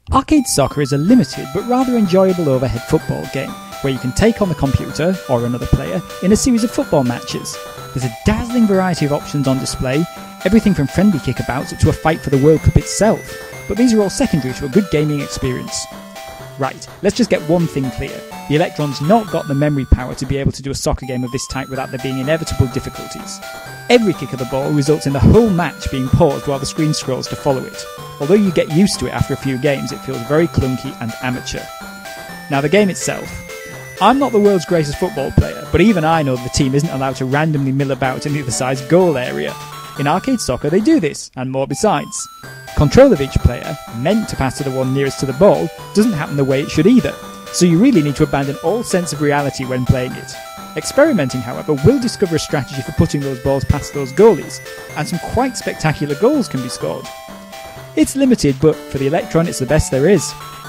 Arcade Soccer is a limited but rather enjoyable overhead football game where you can take on the computer, or another player, in a series of football matches. There's a dazzling variety of options on display, everything from friendly kickabouts up to a fight for the World Cup itself, but these are all secondary to a good gaming experience. Right, let's just get one thing clear. The Electron's not got the memory power to be able to do a soccer game of this type without there being inevitable difficulties. Every kick of the ball results in the whole match being paused while the screen scrolls to follow it. Although you get used to it after a few games, it feels very clunky and amateur. Now the game itself. I'm not the world's greatest football player, but even I know the team isn't allowed to randomly mill about in the other side's goal area. In Arcade Soccer they do this, and more besides. Control of each player, meant to pass to the one nearest to the ball, doesn't happen the way it should either, so you really need to abandon all sense of reality when playing it. Experimenting, however, will discover a strategy for putting those balls past those goalies, and some quite spectacular goals can be scored. It's limited, but for the Electron it's the best there is.